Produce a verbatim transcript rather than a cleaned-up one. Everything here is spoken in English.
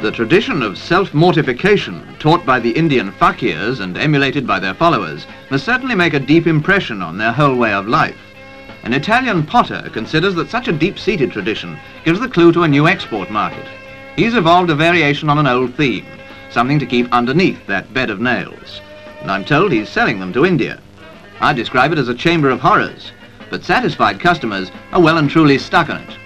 The tradition of self-mortification taught by the Indian Fakirs and emulated by their followers must certainly make a deep impression on their whole way of life. An Italian potter considers that such a deep-seated tradition gives the clue to a new export market. He's evolved a variation on an old theme, something to keep underneath that bed of nails. And I'm told he's selling them to India. I describe it as a chamber of horrors, but satisfied customers are well and truly stuck on it.